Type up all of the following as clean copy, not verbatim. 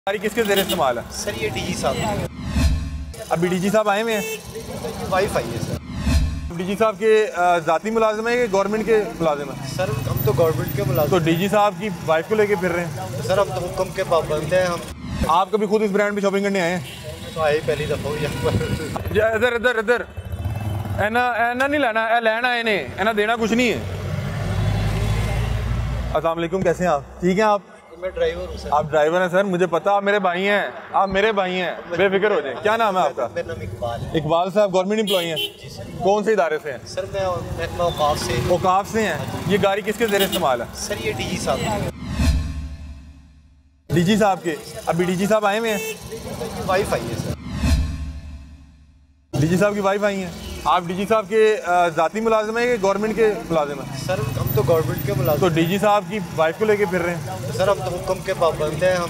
गाड़ी किसके ज़रिए इस्तेमाल है? सर ये डीजी साहब, अभी डीजी साहब आए हुए हैं। वाइफ आई है सर। डीजी साहब के ज़ाती मुलाजिम है कि गवर्नमेंट के मुलाजिम है? सर हम तो गवर्नमेंट के मुलाजिम। तो डीजी साहब की वाइफ को लेके फिर रहे हैं? सर हम तो हुक्म के पाबंद हैं। हम आप कभी खुद इस ब्रांड पे शॉपिंग करने आए हैं? तो आए पहली दफ़ा हुई यहाँ पर। इधर इधर इधर ऐना नहीं लेना, लेना है इन्हें, ऐना देना कुछ नहीं है। अस्सलाम वालेकुम, कैसे हैं आप? ठीक हैं आप? मैं ड्राइवर हूँ सर। आप ड्राइवर हैं सर, मुझे पता, आप मेरे भाई हैं, आप मेरे भाई हैं, बेफिक्र हो जाए। क्या नाम है आपका? मेरा नाम इकबाल है। इकबाल साहब गवर्नमेंट एम्प्लॉई हैं? जी सर। कौन से इदारे से हैं? सर मैं औकाफ से। औकाफ से हैं। ये गाड़ी किसके ज़रिए इस्तेमाल है? सर ये डीजी साहब, डीजी साहब के। अभी डीजी साहब आए हुए हैं। वाइफ आई है सर। डीजी साहब की वाइफ आई हैं। आप डीजी साहब के ज़ाती मुलाजिम है कि गवर्नमेंट के मुलाजिम है? सर हम तो गवर्नमेंट के मुलाजिम। तो डीजी साहब की वाइफ को लेके फिर रहे हैं? सर हम तो हुक्म के पाबंद हैं। हम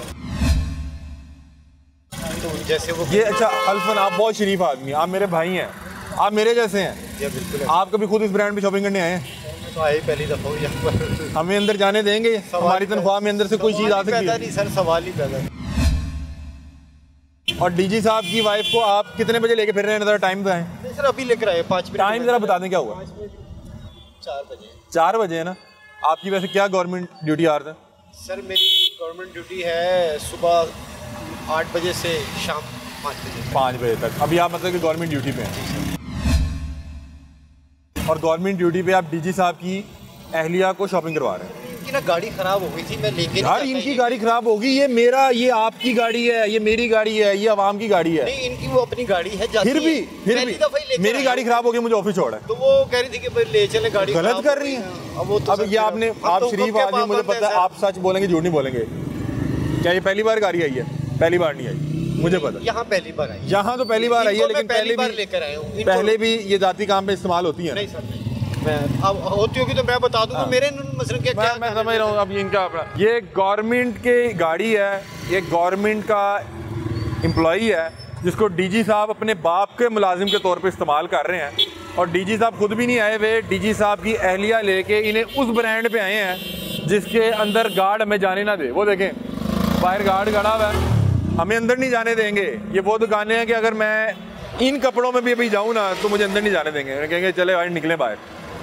तो जैसे वो ये अच्छा अल्फन, आप बहुत शरीफ आदमी हैं, आप मेरे भाई हैं, आप मेरे जैसे हैं। जी बिल्कुल। आप कभी खुद इस ब्रांड पे शॉपिंग करने आए हैं? तो आए पहली दफ़ा हुई यहाँ पर। हमें अंदर जाने देंगे? हमारी तनख्वाह में अंदर से कोई चीज़ आ सकती है? नहीं सर, सवाल ही पैदा। और डीजी साहब की वाइफ को आप कितने बजे लेके फिर रहे हैं? टाइम बताएं। नहीं सर अभी लेकर आए 5 मिनट। टाइम जरा बता दें क्या हुआ? 4 बजे। 4 बजे है ना? आपकी वैसे क्या गवर्नमेंट ड्यूटी आवर्स है? सर मेरी गवर्नमेंट ड्यूटी है सुबह 8 बजे से शाम 5 बजे। 5 बजे तक। अभी आप मतलब कि गवर्नमेंट ड्यूटी पे हैं? और गवर्नमेंट ड्यूटी पे आप डीजी साहब की अहलिया को शॉपिंग करवा रहे हैं? इनकी ना गाड़ी खराब हो गई थी, मैं लेके यार इनकी गाड़ी खराब होगी, ये मेरा, ये आपकी गाड़ी है, ये मेरी गाड़ी है, ये आवाम की गाड़ी है। नहीं इनकी वो अपनी गाड़ी है, जाती फिर भी मेरी गाड़ी खराब हो गई, मुझे ऑफिस छोड़ा है। तो वो कह रही थी कि भाई ले चले गाड़ी। गलत कर रही है। अब वो तो अब ये आपने, आप शरीफ आदमी, मुझे पता है आप सच बोलेंगे झूठ नहीं बोलेंगे। क्या ये पहली बार गाड़ी आई है? पहली बार नहीं आई, मुझे पता। यहाँ पहली बार आई, यहाँ तो पहली बार आई है, लेकिन पहले भी ये जाती काम पे इस्तेमाल होती है। नहीं सर मैं अब होती होगी तो मैं बता दूं। मेरे मसले क्या मैं समझ रहा हूँ। अब इनका अपना, ये गवर्नमेंट की गाड़ी है, ये गवर्नमेंट का एम्प्लॉई है जिसको डीजी साहब अपने बाप के मुलाजिम के तौर पे इस्तेमाल कर रहे हैं। और डीजी साहब खुद भी नहीं आए हुए, डीजी साहब की अहलिया लेके इन्हें उस ब्रांड पे आए हैं जिसके अंदर गार्ड हमें जाने ना दे। वो देखें बाहर गार्ड खड़ा हुआ है, हमें अंदर नहीं जाने देंगे। ये वो दुकानें हैं कि अगर मैं इन कपड़ों में भी अभी जाऊँ ना तो मुझे अंदर नहीं जाने देंगे, कहेंगे चले भाई निकलें बाहर।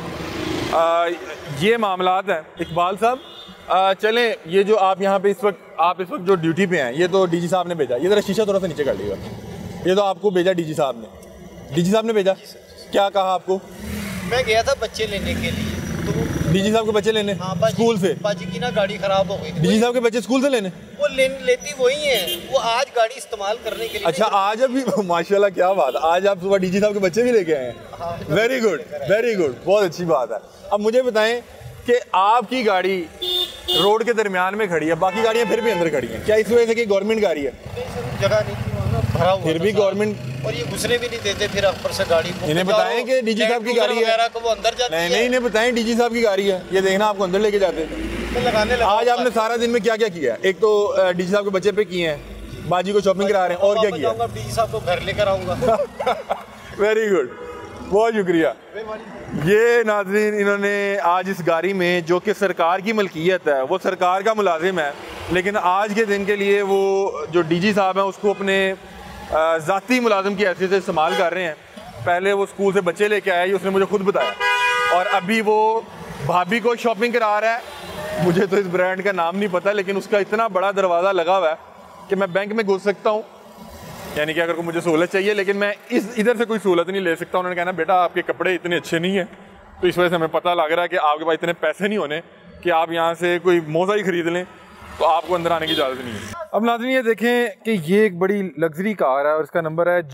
ये मामलात हैं। इकबाल साहब चलें, ये जो आप यहाँ पे इस वक्त जो ड्यूटी पे हैं, ये तो डीजी साहब ने भेजा। ये ज़रा शीशा थोड़ा सा नीचे कर लीजिएगा। ये तो आपको भेजा डीजी साहब ने। डीजी साहब ने भेजा, क्या कहा आपको? मैं गया था बच्चे लेने के लिए, तो डीजी साहब के बच्चे लेने? हाँ, स्कूल से? बाजी की ना गाड़ी खराब हो गई थी। डीजी साहब के बच्चे स्कूल से लेने? वो लेती वही है, वो आज गाड़ी इस्तेमाल करने के लिए। अच्छा आज अभी माशाल्लाह, क्या बात, आज आप सुबह डीजी साहब के बच्चे भी लेके आए हैं। वेरी गुड, वेरी गुड, बहुत अच्छी बात है। अब मुझे बताएं कि आपकी गाड़ी रोड के दरमियान में खड़ी है, बाकी गाड़ियां फिर भी अंदर खड़ी हैं, क्या इस वजह से कि गवर्नमेंट गाड़ी है? जगह नहीं थी वहाँ ना, भरा हुआ फिर भी गवर्नमेंट, और ये घुसने भी नहीं देते फिर ऊपर से गाड़ी को। इन्हें बताएं कि डीजी साहब की गाड़ी है, वो अंदर जाती है। नहीं इन्हें बताएं डीजी साहब की गाड़ी है, ये देखना आपको अंदर लेके जाते हैं। आज आपने सारा दिन में क्या क्या किया? एक तो डीजी साहब के बच्चे पे किए हैं, बाजी को शॉपिंग करा रहे हैं, और क्या किया? डीजी साहब को घर लेकर आऊंगा। वेरी गुड, बहुत शुक्रिया। ये नाज़रीन, इन्होंने आज इस गाड़ी में, जो कि सरकार की मलकियत है, वो सरकार का मुलाजिम है, लेकिन आज के दिन के लिए वो जो डीजी साहब हैं उसको अपने ज़ाती मुलाजिम की हैसियत से इस्तेमाल कर रहे हैं। पहले वो स्कूल से बच्चे लेके आए, उसने मुझे खुद बताया, और अभी वो भाभी को शॉपिंग करा रहा है। मुझे तो इस ब्रांड का नाम नहीं पता, लेकिन उसका इतना बड़ा दरवाज़ा लगा हुआ है कि मैं बैंक में घुस सकता हूँ, यानी कि अगर कोई मुझे सहूलत चाहिए, लेकिन मैं इधर से कोई सहूलत नहीं ले सकता। उन्होंने कहना बेटा आपके कपड़े इतने अच्छे नहीं हैं, तो इस वजह से हमें पता लग रहा है कि आपके पास इतने पैसे नहीं होने कि आप यहाँ से कोई मोज़ा ही ख़रीद लें, तो आपको अंदर आने की इजाज़त नहीं है। अब नाज़रीन ये देखें कि ये एक बड़ी लग्जरी कार है और इसका नंबर है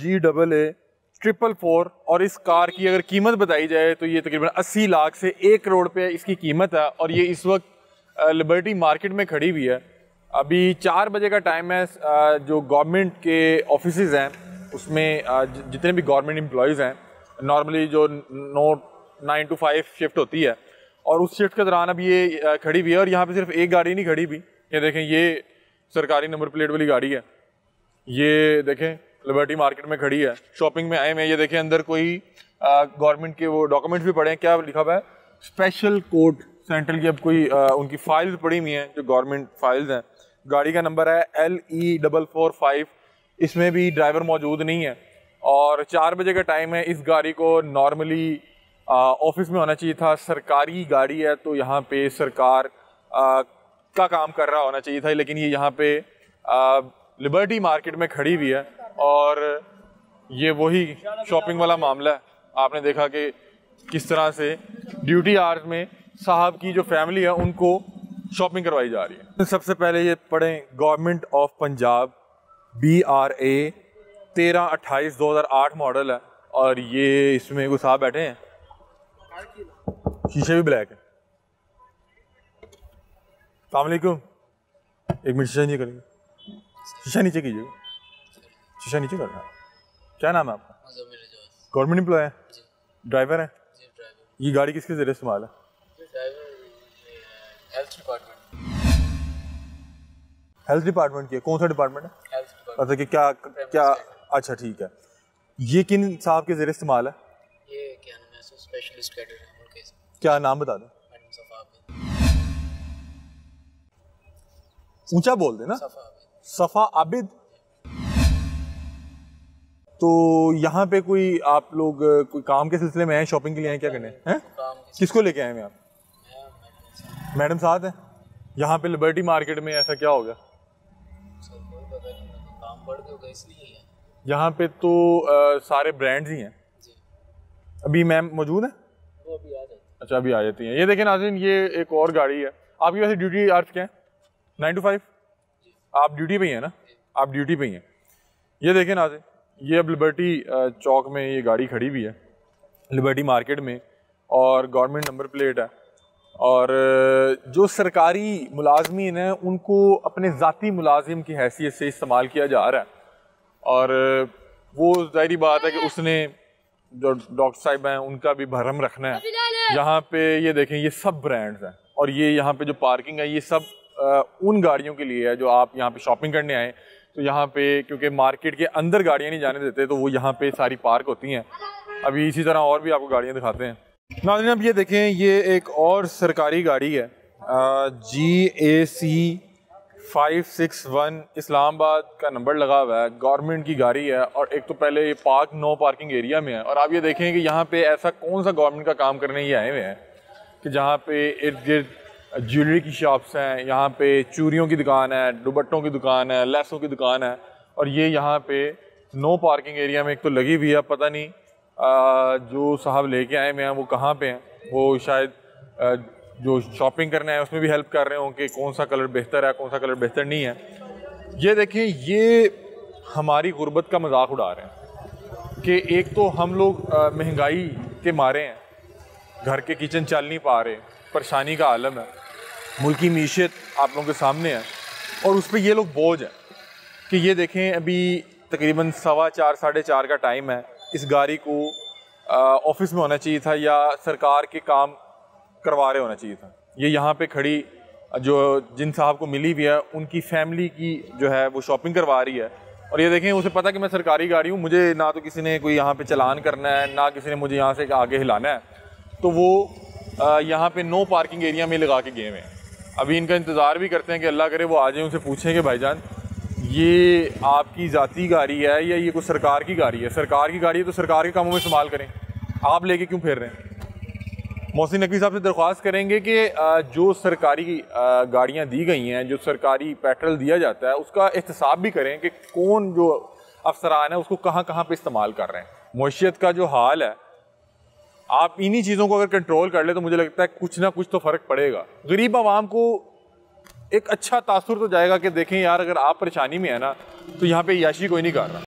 GAA444, और इस कार की अगर कीमत बताई जाए तो ये तकरीबन 80 लाख से 1 करोड़ पे इसकी कीमत है, और ये इस वक्त लिबर्टी मार्केट में खड़ी हुई है। अभी 4 बजे का टाइम है। जो गवर्नमेंट के ऑफिसेज़ हैं उसमें जितने भी गवर्नमेंट एम्प्लॉयज़ हैं, नॉर्मली जो 9 to 5 शिफ्ट होती है, और उस शिफ्ट के दौरान अब ये खड़ी हुई है। और यहाँ पे सिर्फ एक गाड़ी नहीं खड़ी हुई, ये देखें ये सरकारी नंबर प्लेट वाली गाड़ी है, ये देखें लिबर्टी मार्केट में खड़ी है, शॉपिंग में आए हैं। ये देखें अंदर कोई गवर्नमेंट के वो डॉक्यूमेंट्स भी पड़े हैं, क्या लिखा हुआ है, स्पेशल कोर्ट सेंट्रल की अब कोई उनकी फाइल्स पड़ी हुई हैं जो गवर्नमेंट फाइल्स हैं, गाड़ी का नंबर है LE445। इसमें भी ड्राइवर मौजूद नहीं है और 4 बजे का टाइम है। इस गाड़ी को नॉर्मली ऑफिस में होना चाहिए था, सरकारी गाड़ी है तो यहाँ पे सरकार का काम कर रहा होना चाहिए था, लेकिन ये यहाँ पे लिबर्टी मार्केट में खड़ी हुई है। और ये वही शॉपिंग वाला मामला है। आपने देखा कि किस तरह से ड्यूटी आवर्स में साहब की जो फैमिली है उनको शॉपिंग करवाई जा रही है। सबसे पहले ये पढ़ें, government of Punjab BRA 1328/2008 model है और ये इसमें कोई साहब बैठे हैं, शीशे भी ब्लैक है। अस्सलाम वालेकुम, एक मिनट शीशा नीचे करेंगे, शीशा नीचे कीजिएगा, शीशा नीचे करना है। क्या नाम है आपका? गवर्नमेंट एम्प्लॉय है, ड्राइवर है? ये गाड़ी किसके ज़रिए इस्तेमाल है? हेल्थ डिपार्टमेंट की है। कौन सा डिपार्टमेंट है? मतलब कि क्या अच्छा ठीक है। ये किन साहब के ज़रिए इस्तेमाल है? ये क्या नाम है, स्पेशलिस्ट कैडर है उनके। क्या नाम बता दें? ऊंचा बोल दे ना। सफा आबिद। तो यहाँ पे कोई आप लोग कोई काम के सिलसिले में आए, शॉपिंग के लिए आए, क्या करने हैं? किसको लेके आए हैं आप? मैडम साथ हैं यहाँ पे लिबर्टी मार्केट में। ऐसा क्या हो गया? काम बढ़ गया इसलिए। यहाँ पे तो सारे ब्रांड्स ही हैं। अभी मैम मौजूद है? वो अभी आ जाती है। अच्छा, अभी आ जाती हैं। ये देखें नाज़रीन, ये एक और गाड़ी है। आपकी वैसे ड्यूटी आवर्स क्या है? 9 to 5? आप ड्यूटी पे ही हैं ना? आप ड्यूटी पे ही हैं। ये देखें नाज़रीन, ये अब लिबर्टी चौक में ये गाड़ी खड़ी हुई है, लिबर्टी मार्केट में, और गवर्नमेंट नंबर प्लेट है। और जो सरकारी मुलाजमीन हैं उनको अपने ज़ाती मुलाजिम की हैसियत से इस्तेमाल किया जा रहा है। और वो ज़ाहिरी बात है कि उसने जो डॉक्टर साहिब हैं उनका भी भरम रखना है। यहाँ पे ये देखें, ये सब ब्रांड्स हैं और ये यहाँ पे जो पार्किंग है ये सब उन गाड़ियों के लिए है जो आप यहाँ पे शॉपिंग करने आए। तो यहाँ पे क्योंकि मार्केट के अंदर गाड़ियाँ नहीं जाने देते तो वो यहाँ पे सारी पार्क होती हैं। अभी इसी तरह और भी आपको गाड़ियाँ दिखाते हैं। नाज़रीन अब ये देखें, ये एक और सरकारी गाड़ी है, GAC 561, इस्लामाबाद का नंबर लगा हुआ है, गवर्नमेंट की गाड़ी है। और एक तो पहले ये नो पार्किंग एरिया में है। और आप ये देखें कि यहाँ पे ऐसा कौन सा गवर्नमेंट का काम करने ये आए हुए हैं कि जहाँ पे इर्द गिर्द ज्वेलरी की शॉप्स हैं, यहाँ पे चूड़ियों की दुकान है, दुपट्टों की दुकान है, लेसों की दुकान है। और ये यहाँ पे नो पार्किंग एरिया में एक तो लगी हुई है। पता नहीं जो साहब लेके आए हुए हैं वो कहाँ पे हैं। वो शायद जो शॉपिंग करने आए उसमें भी हेल्प कर रहे हों कि कौन सा कलर बेहतर है, कौन सा कलर बेहतर नहीं है। ये देखें, ये हमारी गुर्बत का मजाक उड़ा रहे हैं कि एक तो हम लोग महंगाई के मारे हैं, घर के किचन चल नहीं पा रहे, परेशानी का आलम है, मुल्की मीशत आप लोगों के सामने है, और उस पर ये लोग बोझ हैं कि ये देखें अभी तकरीबन 4:15 साढ़े 4 का टाइम है। इस गाड़ी को ऑफिस में होना चाहिए था या सरकार के काम करवा रहे होना चाहिए था। ये यहाँ पे खड़ी जो जिन साहब को मिली हुई है उनकी फैमिली की जो है वो शॉपिंग करवा रही है। और ये देखें, उसे पता कि मैं सरकारी गाड़ी हूँ, मुझे ना तो किसी ने कोई यहाँ पे चलान करना है ना किसी ने मुझे यहाँ से आगे हिलाना है, तो वो यहाँ पे नो पार्किंग एरिया में लगा के गए हुए हैं। अभी इनका इंतज़ार भी करते हैं कि अल्लाह करे वो आ जाए, उनसे पूछें कि भाईजान ये आपकी ज़ाती गाड़ी है या ये कोई सरकार की गाड़ी है? सरकार की गाड़ी है तो सरकार के कामों में इस्तेमाल करें, आप लेके क्यों फिर रहे हैं? मोहसिन नकवी साहब से दरख्वास्त करेंगे कि जो सरकारी गाड़ियाँ दी गई हैं, जो सरकारी पेट्रोल दिया जाता है, उसका एहतसाब भी करें कि कौन जो अफसरान है उसको कहाँ कहाँ पे इस्तेमाल कर रहे हैं। मुआशियत का जो हाल है, आप इन्हीं चीज़ों को अगर कंट्रोल कर ले तो मुझे लगता है कुछ ना कुछ तो फ़र्क पड़ेगा। गरीब आवाम को एक अच्छा तासुर तो जाएगा कि देखें यार, अगर आप परेशानी में है ना तो यहाँ पे याशी कोई नहीं कर रहा।